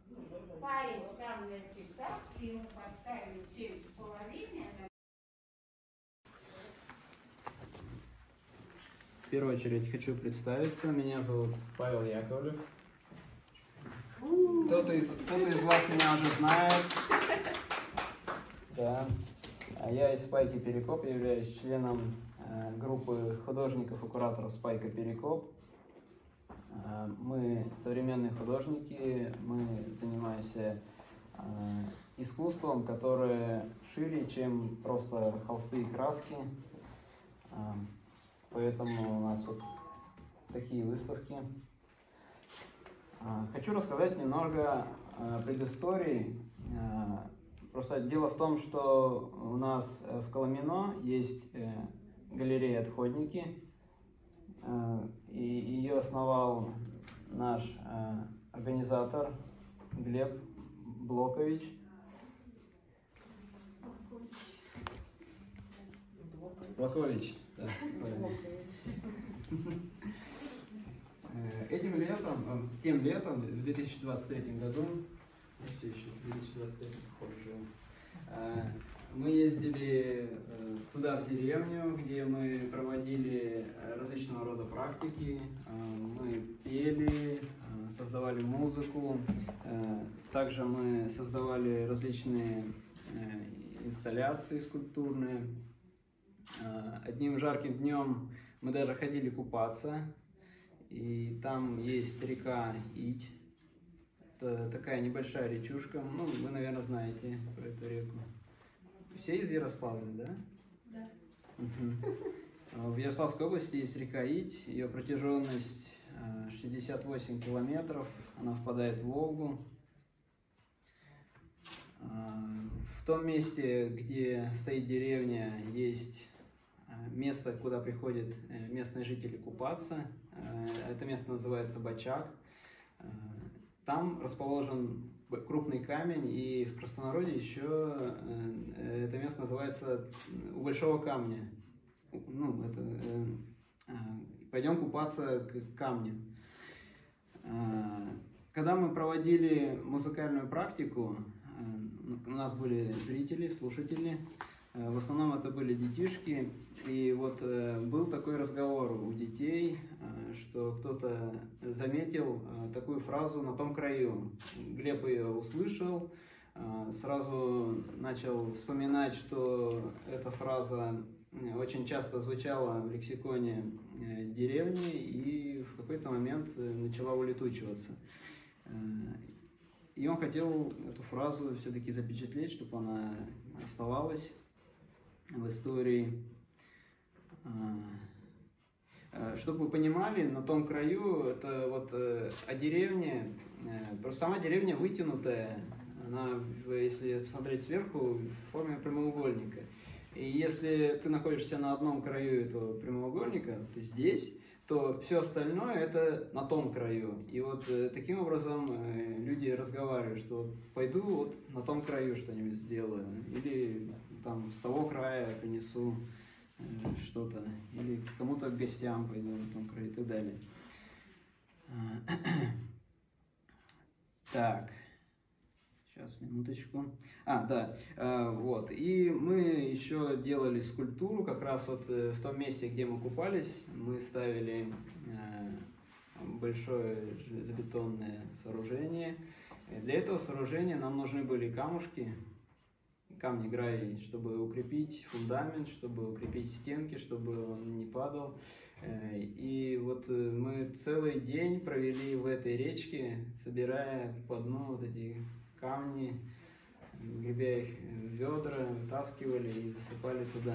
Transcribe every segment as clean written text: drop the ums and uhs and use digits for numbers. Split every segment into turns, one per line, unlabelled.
Парень сам написал, и ему поставили 7,5.
В первую очередь хочу представиться. Меня зовут Павел Яковлев. Кто-то из вас меня уже знает. Да. А я из Спайки Перекоп, являюсь членом группы художников и кураторов Спайка Перекоп. Мы современные художники, мы занимаемся искусством, которое шире, чем просто холсты и краски. Поэтому у нас вот такие выставки. Хочу рассказать немного предыстории. Просто дело в том, что у нас в Коломино есть галерея «Отходники», и ее основал наш организатор Глеб Блокович. Блокович. Да, тем летом, в 2023 году, мы ездили туда, в деревню, где мы проводили различного рода практики. Мы пели, создавали музыку. Также мы создавали различные инсталляции скульптурные. Одним жарким днем мы даже ходили купаться. И там есть река Ить. Это такая небольшая речушка. Ну, вы, наверное, знаете про эту реку. Все из Ярославля, да?
Да.
В Ярославской области есть река Ить. Ее протяженность 68 километров. Она впадает в Волгу. В том месте, где стоит деревня, есть место, куда приходят местные жители купаться. Это место называется Бачак. Там расположен крупный камень, и в простонародье еще это место называется «У большого камня». Ну, пойдем купаться к камню. Когда мы проводили музыкальную практику, у нас были зрители, слушатели. В основном это были детишки, и вот был такой разговор у детей, что кто-то заметил такую фразу «на том краю». Глеб ее услышал, сразу начал вспоминать, что эта фраза очень часто звучала в лексиконе деревни и в какой-то момент начала улетучиваться. И он хотел эту фразу все-таки запечатлеть, чтобы она оставалась в истории. Чтобы вы понимали, на том краю это вот о деревне, просто сама деревня вытянутая, она, если посмотреть сверху, в форме прямоугольника. И если ты находишься на одном краю этого прямоугольника, то здесь, то все остальное это на том краю. И вот таким образом люди разговаривают, что вот пойду вот на том краю что-нибудь сделаю, или там с того края принесу что-то, или к кому-то к гостям пойду на том краю и так далее. Так, сейчас, минуточку. Да, вот, и мы еще делали скульптуру, как раз вот в том месте, где мы купались, мы ставили большое железобетонное сооружение. Для этого сооружения нам нужны были камушки, камни гравий, чтобы укрепить фундамент, чтобы укрепить стенки, чтобы он не падал. И вот мы целый день провели в этой речке, собирая по дну вот эти камни, гребя их в ведра, вытаскивали и засыпали туда,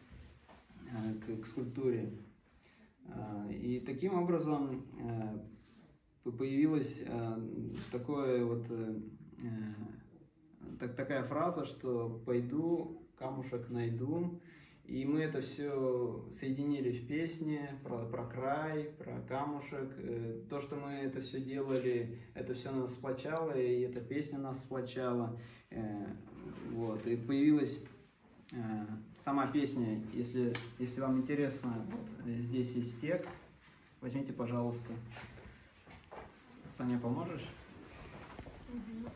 к скульптуре. И таким образом появилась такая фраза, что «пойду, камушек найду». И мы это все соединили в песне про край, про камушек. То, что мы это все делали, это все нас сплочало, и эта песня нас сплочала. Вот. И появилась сама песня. Если вам интересно, вот здесь есть текст. Возьмите, пожалуйста. Саня, поможешь?
Угу.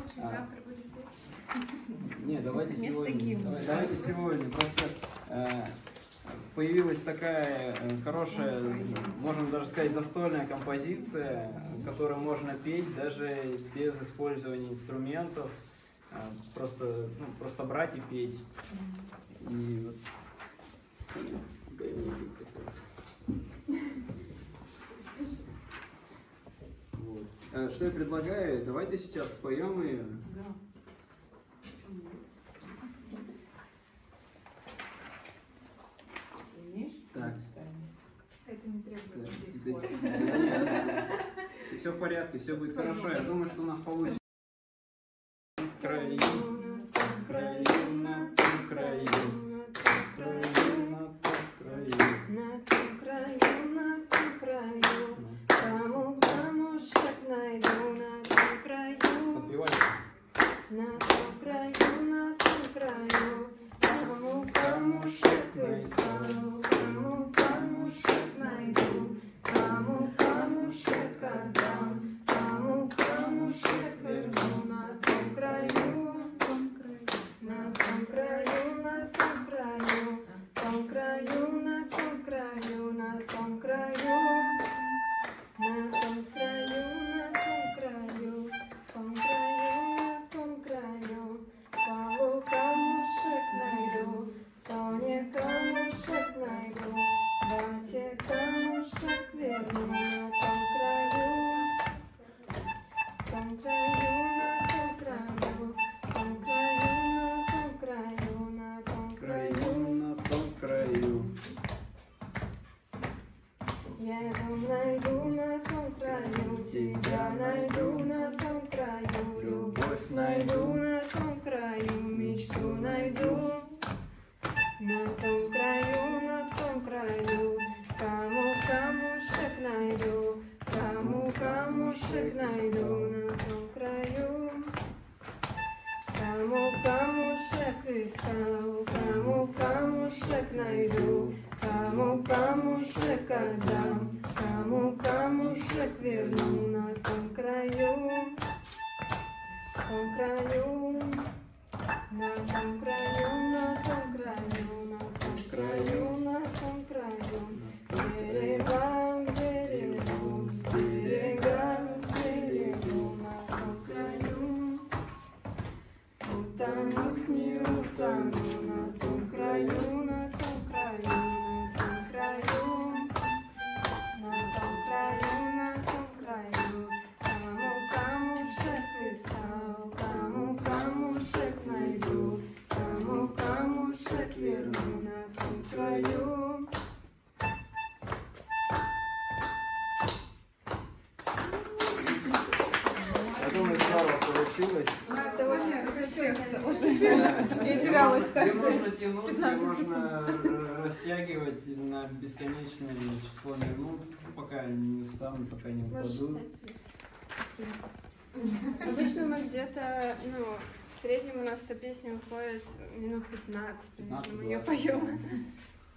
лучше завтра будем петь?
Не, давайте
Вместо
сегодня.
гимна.
Давайте сегодня. Просто появилась такая хорошая, можно даже сказать, застольная композиция, которую можно петь даже без использования инструментов. Просто брать и петь. И вот. Вот. Что я предлагаю? Давайте сейчас споем ее.
Да. Умеешь?
Так.
Это не требуется здесь
Да.
хора.
Все в порядке, все будет хорошо. Я думаю, что у нас получится. Украина, Украина, Украина, Украина, Украина.
На том краю, на том краю, кому камушек найду, на том краю,
Подпевайте.
на том краю, на том краю, кому камушек искал, кому камушек найду, кому камушек отдам, кому камушек верну, на том краю, на том краю, на том краю, том краю, на том краю, на том краю, на том краю, на том краю, том краю, на том краю, Павлу камушек найду, Соне камушек найду, Васе камушек верну, на том краю, том краю, на том краю, том краю, на том краю, на том краю.
Краю, на том краю.
Я дом найду на том краю, тебя найду на том краю, любовь найду на том краю, мечту найду на том краю, кому камушек найду, кому камушек найду на том краю, кому камушек искал, кому камушек найду, кому камушек отдам, кому камушек верну на том краю, том краю, на том краю, на том краю, на том краю, на том краю, берегам, берегу, с берегам, с берегу, на том краю, утонуть не утону, на том краю, на том краю, на том краю, на том краю, на том краю, кому камушек искал, кому камушек найду, кому камушек верну, на том краю.
Я думаю, здорово получилось.
Это очень я терялась
Ее
как-то.
можно тянуть, ее
15
можно растягивать на бесконечное число минут, пока не устану, пока не упаду.
Обычно мы где-то, в среднем у нас эта песня уходит минут 15,
15,
мы ее
20,
поем.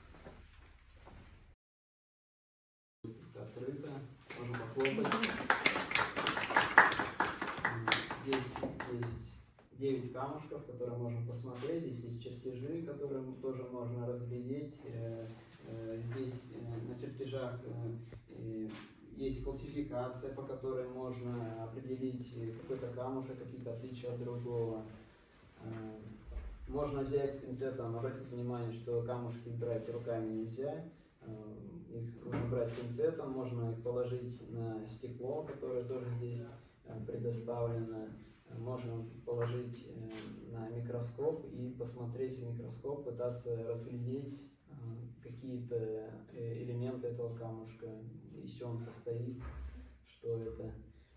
Открыто, можно похлопать. Здесь есть 9 камушков, которые можно посмотреть. Здесь есть чертежи, которые тоже можно разглядеть. Здесь на чертежах есть классификация, по которой можно определить какой-то камушек, какие-то отличия от другого. Можно взять пинцетом, обратить внимание, что камушки брать руками нельзя. Их нужно брать пинцетом, можно их положить на стекло, которое тоже здесь предоставлено. Можно положить на микроскоп и посмотреть в микроскоп, пытаться разглядеть какие-то элементы этого камушка, из чего он состоит, что это.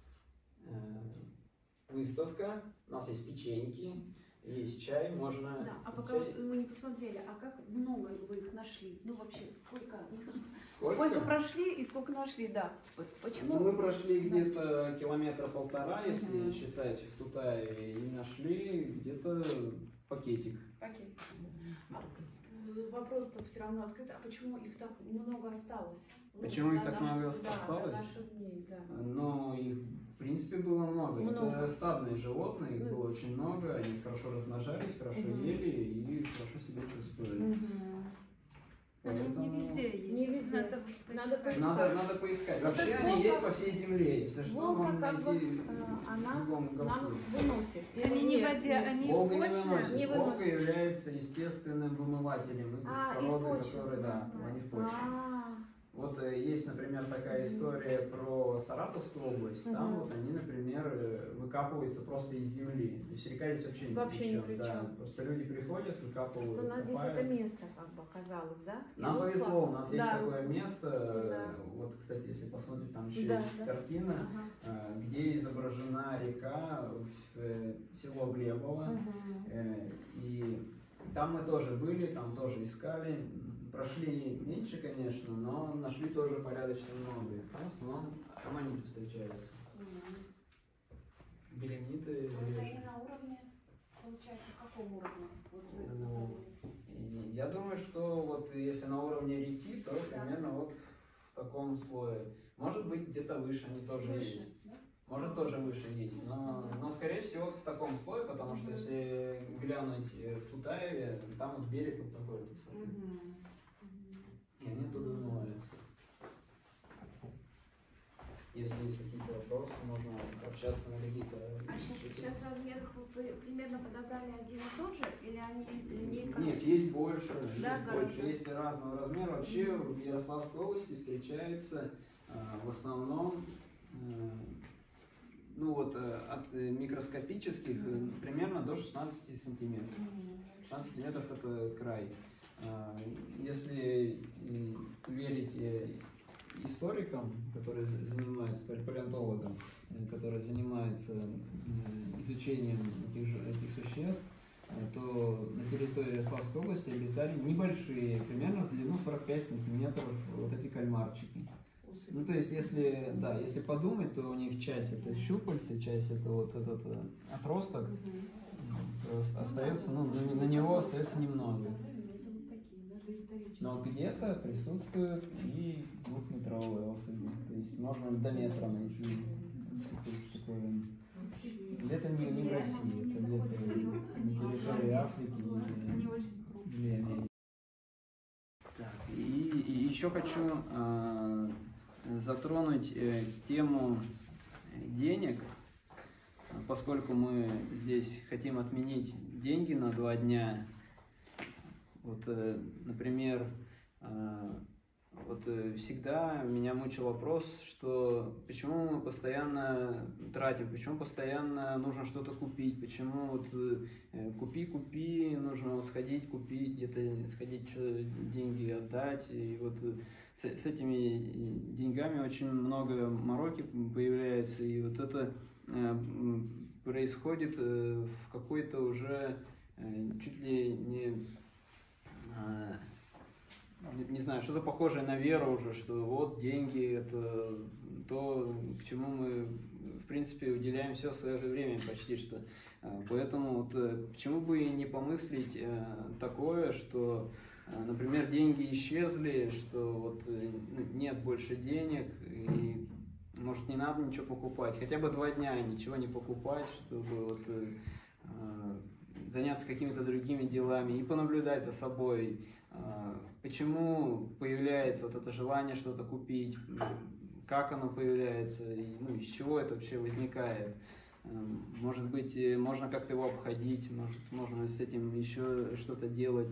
Выставка, у нас есть печеньки, есть чай, можно...
Да, а пока
чай.
мы не посмотрели, а как много вы их нашли? Ну вообще, сколько
Сколько?
прошли и сколько нашли, да. Вот почему?
Ну, мы прошли где-то километра полтора, если считать в Тутае, и нашли где-то пакетик.
Окей.
Вопрос-то все равно открыт. А почему их так много осталось?
Почему их
до
так
наших-
много
да,
осталось?
до наших дней, да.
Но их, в принципе, было много. много.
Много.
Это стадные животные, их было очень много, они хорошо размножались, хорошо ели и хорошо себя чувствовали.
Они не
Поэтому
везде есть.
Не везде.
Надо
поискать.
Надо поискать.
Вот
Вообще
это
они
волка-
есть по всей земле. Если что,
Волка
можно
как бы,
найти
она
в любом
нам
городке.
выносит.
И они не в
Нет,
воде,
нет.
они в
Волга не
почве.
выносит.
Не
Волга
выносит.
является естественным вымывателем из
Из
породы,
почвы.
которые, да, они в почве.
А,
Вот есть, например, такая история про Саратовскую область. Там
Мгм.
вот они, например, выкапываются просто из земли. То есть река здесь вообще
Вообще ни при
Да.
чем.
Просто люди приходят, выкапывают,
что у нас здесь
копают.
это место как бы оказалось, да? И
Нам
русло.
повезло, у нас есть
Да,
такое
русло.
место.
Да.
Вот, кстати, если посмотреть, там еще
Да,
есть
да.
картина,
Ага.
где изображена река в село Глебово.
Мгм.
И там мы тоже были, там тоже искали. Прошли меньше, конечно, но нашли тоже порядочно много. И там в основном аммониты встречаются. Белениты.
То есть они на уровне, получается, каком уровне? Вот вы
Ну,
попробуйте.
И я думаю, что вот если на уровне реки, то примерно вот в таком слое. Может быть, где-то выше они тоже
Выше,
есть.
да?
Может, тоже выше есть, но скорее всего в таком слое, потому что если глянуть в Тутаеве, там вот берег вот такой вот высоты. И они оттуда вымываются. Если есть какие-то вопросы, можно общаться на какие-то...
А сейчас размер вы примерно подобрали один и тот же, или они есть линейка?
Нет, есть больше,
Да,
есть
гораздо.
больше, есть разного размера. Вообще в Ярославской области встречается в основном ну вот от микроскопических примерно до 16 сантиметров. 16 сантиметров это край. Если верить историкам, которые занимаются, палеонтологам, которые занимаются изучением этих существ, то на территории Ярославской области обитали небольшие, примерно в длину 45 сантиметров, вот эти кальмарчики. Ну, то есть, если подумать, то у них часть это щупальцы, часть это вот этот отросток, остается, на него остается немного. Но где-то присутствуют и двухметровые особи, то есть можно до метра найти. Где-то не в России, это где-то на территории Африки
Они очень
или Америки. Так, и еще хочу затронуть тему денег, поскольку мы здесь хотим отменить деньги на 2 дня. Вот, например, вот всегда меня мучил вопрос, что почему мы постоянно тратим, почему постоянно нужно что-то купить, почему вот купи, нужно вот сходить купить, где-то сходить, деньги отдать, и вот с этими деньгами очень много мороки появляется, и вот это происходит в какой-то уже чуть ли не знаю, что-то похожее на веру уже, что вот деньги это то, к чему мы в принципе уделяем все свое время почти что. Поэтому вот, почему бы и не помыслить такое, что, например, деньги исчезли, что вот нет больше денег и может не надо ничего покупать, хотя бы 2 дня ничего не покупать, чтобы вот заняться какими-то другими делами и понаблюдать за собой, почему появляется вот это желание что-то купить, как оно появляется, и, из чего это вообще возникает. Может быть, можно как-то его обходить, может, можно с этим еще что-то делать.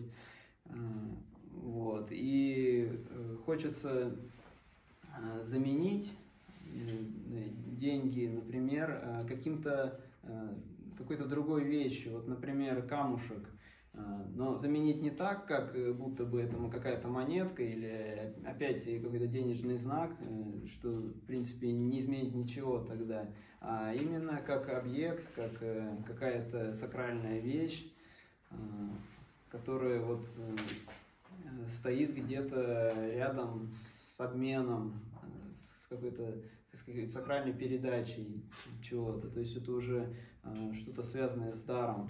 Вот. И хочется заменить деньги, например, какой-то другой вещью, вот, например, камушек, но заменить не так, как будто бы это какая-то монетка или опять какой-то денежный знак, что в принципе не изменит ничего тогда, а именно как объект, как какая-то сакральная вещь, которая вот стоит где-то рядом с обменом, с какой-то сакральной передачей чего-то, то есть это уже что-то связанное с даром.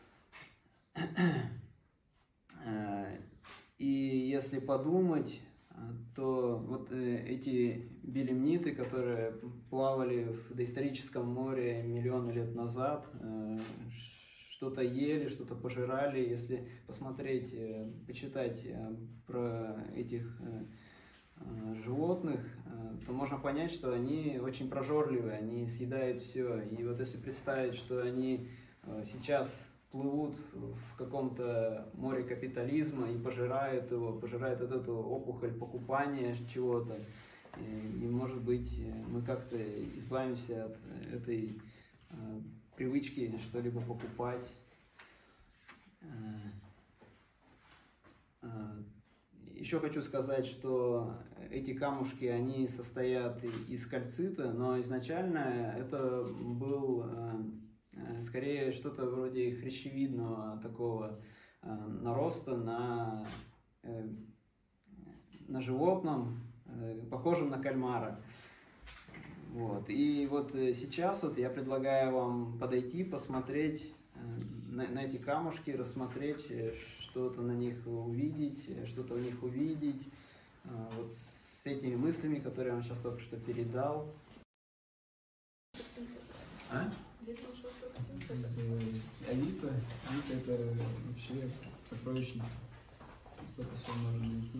И если подумать, то вот эти белемниты, которые плавали в доисторическом море миллионы лет назад, что-то ели, что-то пожирали. Если посмотреть, почитать про этих животных, то можно понять, что они очень прожорливые, они съедают все. И вот если представить, что они сейчас плывут в каком-то море капитализма и пожирают его, пожирают вот эту опухоль покупания чего-то, и может быть мы как-то избавимся от этой привычки что-либо покупать. Еще хочу сказать, что эти камушки, они состоят из кальцита, но изначально это был скорее что-то вроде хрящевидного такого нароста на животном, похожем на кальмара. Вот. И вот сейчас вот я предлагаю вам подойти, посмотреть на эти камушки, рассмотреть, что-то на них увидеть, что-то в них увидеть. Вот с этими мыслями, которые я вам сейчас только что передал. А? Авито это вообще сокровищница. Столько всего можно найти.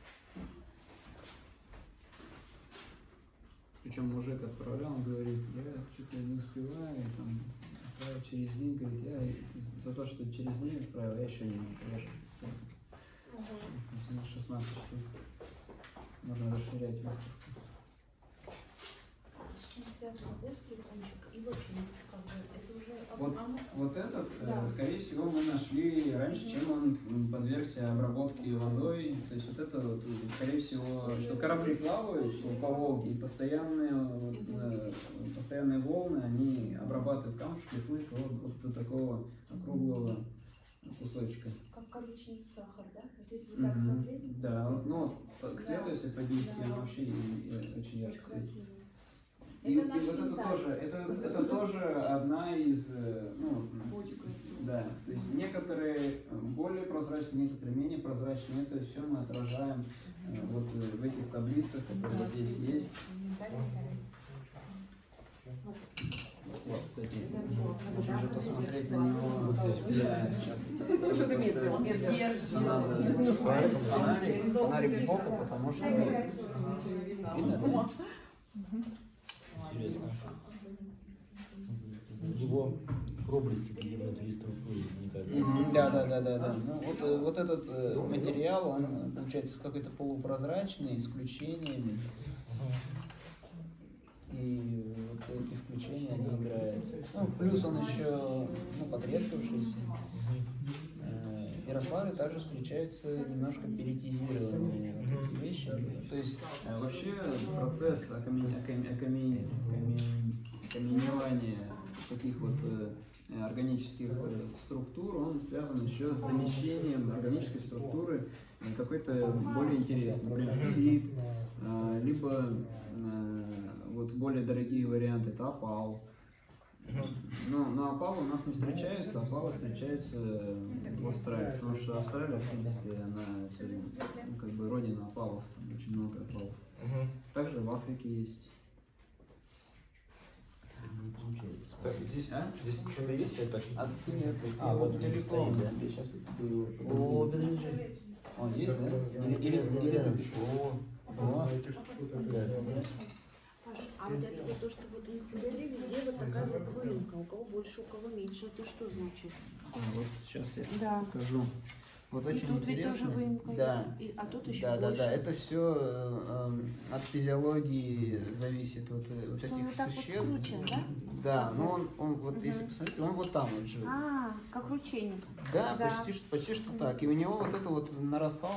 Причем мужик отправлял, он говорит, я что-то не успеваю, там, отправил через день, говорит, я за то, что через день отправил, я еще не отправил. 16 штук. Можно расширять выставку.
С чем связан острый кончик и вообще, как бы, это уже...
Вот этот,
да.
Скорее всего, мы нашли раньше, чем он подвергся обработке водой. То есть вот это, вот, скорее всего, что корабли плавают по Волге, и постоянные волны, они обрабатывают камушки и плывут вот до такого округлого кусочка.
Как коричневый сахар, да? Вот если вы так смотреть.
Да, ну, к свету, если поднести, он вообще очень ярко светится. И вот это тоже одна из, да, то есть некоторые более прозрачные, некоторые менее прозрачные, это все мы отражаем вот в этих таблицах, которые здесь есть. Вот, кстати, можно же посмотреть на него. Что ты медленно? Фонарик сбоку, потому что видно,
интересно. Его проблески какие-то внутри структуры не так.
Да. Ну, вот этот материал, он получается какой-то полупрозрачный, исключениями. И вот эти включения, они играют. Ну, плюс он еще потрескавшийся. В Ярославле также встречаются немножко перитизированные вот эти вещи. То есть вообще процесс окаменевания таких вот органических структур, он связан еще с замещением органической структуры какой-то более интересной, например, пирит, либо вот более дорогие варианты, это опал. Но опалы у нас не встречаются, опалы встречаются в Австралии, потому что Австралия, в принципе, она как бы родина опалов, там очень много опалов. Также в Африке есть.
Здесь что-то есть? Это...
вот телефон, да? Сейчас это было. Он есть, да? Или это еще?
А вот это вот то, что вот у них внутри везде вот такая вот выемка, у кого больше, у кого меньше, это что значит?
Вот сейчас я покажу. Вот
и
очень
тут
интересно.
ведь тоже выемка
Да.
есть, а тут еще больше.
Да, это все от физиологии зависит вот
что
этих
он вот так
существ.
вот скручен, да?
Да, но он вот если посмотреть, он вот там вот жил.
Как ручейник.
Да, почти что так. И у него вот это вот нарастал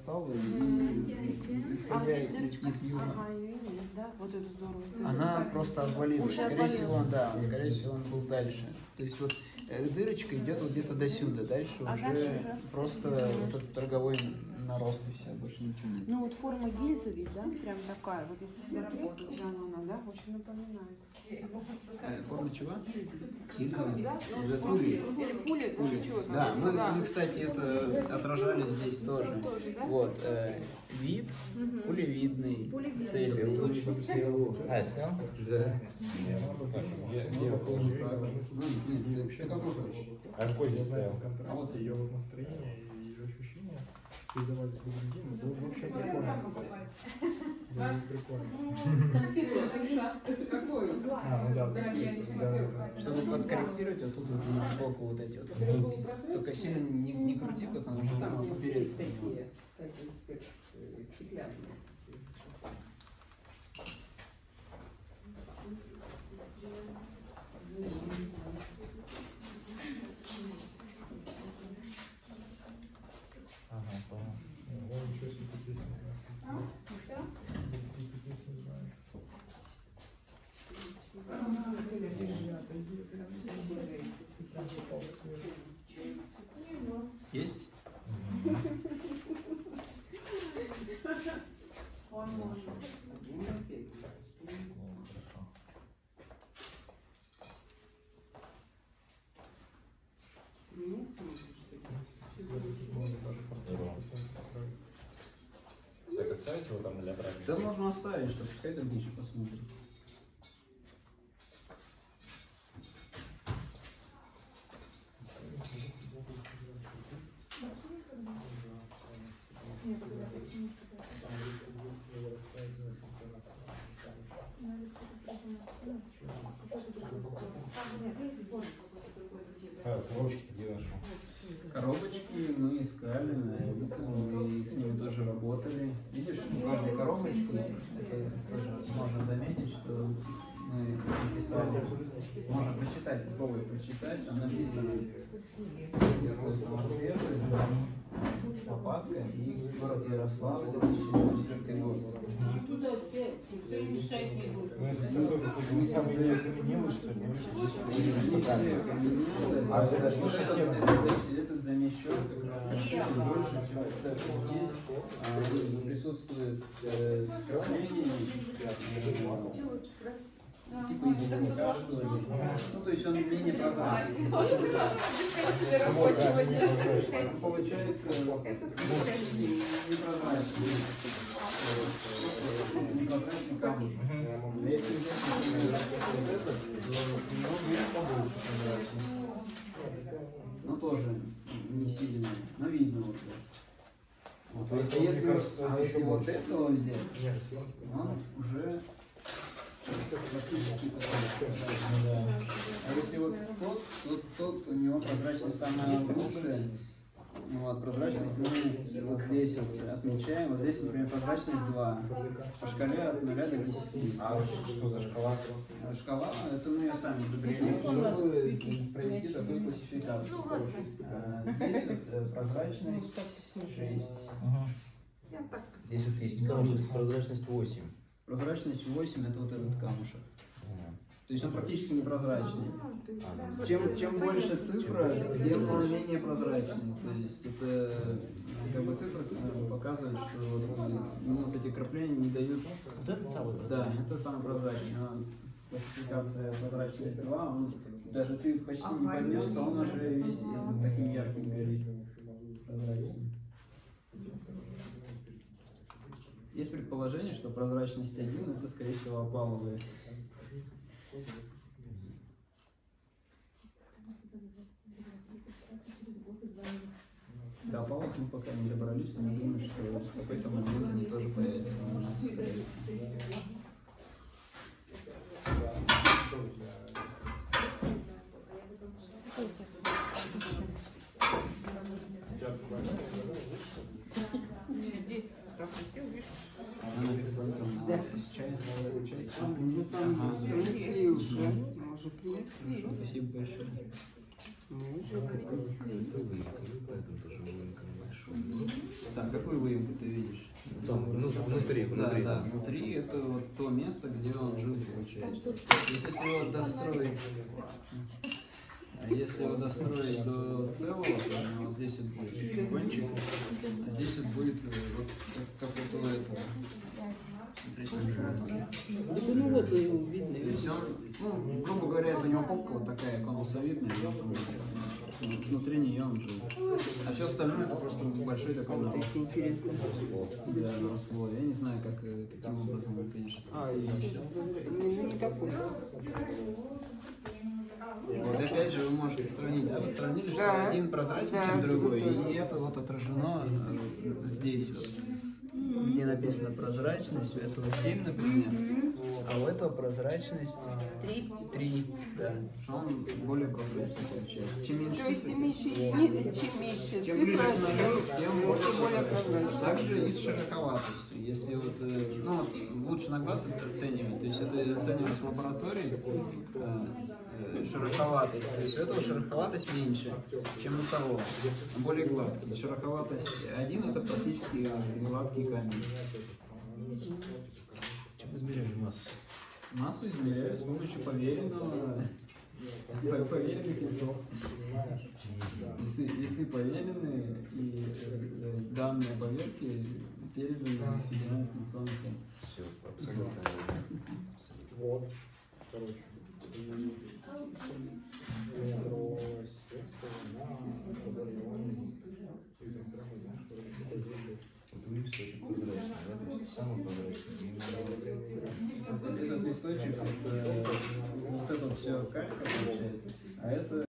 и исходя из юга.
Ага, ее и нет, да? Вот это здорово.
Она просто обвалилась. Скорее всего, он был дальше. То есть вот дырочка идет вот где-то до сюда, дальше уже просто вот этот роговой нарост и все, больше ничего нет.
Ну вот форма гильзы ведь, да? Прям такая, вот если смотреть, вот прям она, да, очень напоминает.
форма чего? Это пули.
Или пули,
Пули.
чего там?
Да,
Ну
мы, кстати, это отражали здесь тоже. Вот, вид, пулевидный, целью.
А, снял?
Да.
Где
Ну, ты какой хочешь?
А какой здесь стоял?
А вот
ее вот настроение и ее ощущения передавались бы другим. Было бы вообще прикольно, кстати. Было бы прикольно. А, ну да, да.
Чтобы подкорректировать, вот тут вот сбоку вот эти вот. Только сильно не крути, потому что там уж упереться.
Ага, понял.
О, ничего себе, тут есть.
Есть?
Он может.
Так оставить его там или отправить?
Да можно оставить, что пускай другие еще посмотрят.
А, коробочки где нашел?
Коробочки мы искали, мы с ними тоже работали. Видишь, у каждой коробочки, это тоже можно заметить, что мы написали, можно прочитать, попробуй прочитать, там написано самоцвет, лопатка и город Ярославль, 2004 год.
Туда все, никто не мешать не будет.
Ну, это такой какой-то не самый ее заменил, что ли?
А этот замещен, больше всего здесь присутствует скопление, типа изумрудного. Ну, то есть он менее прозрачный. Получается непрозрачный. Непрозрачный камушек. А если взять вот этот, то немного побольше прозрачный. Но тоже не сильно, но видно уже. Вот. А если вот этого взять, он уже практически прозрачный. А если вот тот у него прозрачность самая лучшая. Вот, прозрачность мы вот здесь вот отмечаем. Вот здесь, например, прозрачность 2. По шкале от 0 до 10.
А что за шкала?
Шкала, это мы ее сами изобрели, чтобы провести такую классификацию. Здесь вот прозрачность 6.
Здесь вот есть камушек, прозрачность 8.
Прозрачность 8 это вот этот камушек. То есть он практически непрозрачный. Чем больше цифра, тем он менее прозрачный. То есть это как бы цифры показывают, что вот эти крапления не дают.
Вот этот самый?
Да, это самый прозрачный. Классификация прозрачность 2, он, даже ты почти не поднес, а он уже весь таким ярким горит. Прозрачный. Есть предположение, что прозрачность 1 это скорее всего опаловые. До опалов мы пока не добрались, но я думаю, что в какой-то момент они тоже появятся.
Да. Ну там принесли уже. Мы уже принесли.
Спасибо большое.
Мы уже принесли.
Так, какую выемку ты видишь?
Там, внутри.
Да, внутри это вот то место, где он жил, получается. Если его достроить, если его достроить до целого, то вот здесь вот будет кончик, а здесь вот будет вот как вот у этого.
Ну вот его видно.
То есть он, Ну, грубо говоря, это у него попка вот такая конусовидная, внутри нее он жил. А все остальное это просто большой такой народ.
Интересно.
Да, наросло. Я не знаю, каким образом он, конечно.
Не такой.
Вот опять же вы можете сравнить, да? Вы сравнили, что
Да.
один прозрачнее,
Да,
чем другой.
да.
И это вот отражено здесь вот. Где написано прозрачность, у этого 7, например, а у этого прозрачность 3. Да. Что он более прозрачный получается. Чем меньше
То есть
цифры,
чем меньше
тем ближе
цифра,
к нулю, тем
более прозрачно.
Также и с шероховатостью. Если вот, ну, вот лучше на глаз это оценивать. То есть это оценивать в лаборатории шероховатость. То есть у этого шероховатость меньше, чем у того. Более гладкий. Шероховатость 1 это практически гладкий камень.
Чем измеряли массу?
Массу измеряют с помощью поверенных весов. Весы поверенные и данные поверки переданы в Федеральный информационный центр.
Все, абсолютно.
Вот. Короче.
Вот вы все очень прозрачно, да? То есть самый прозрачный.
Этот источник, вот это вот все калька получается, а это